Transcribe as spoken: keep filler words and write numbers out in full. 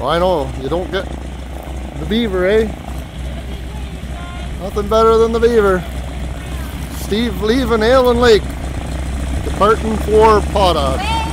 Well, I know, you don't get the Beaver, eh? Nothing better than the Beaver. Steve leaving Aylen Lake, departing for Potta.